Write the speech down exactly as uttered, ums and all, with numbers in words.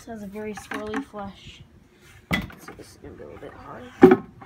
has a very swirly flesh. So this is gonna be a little bit hard.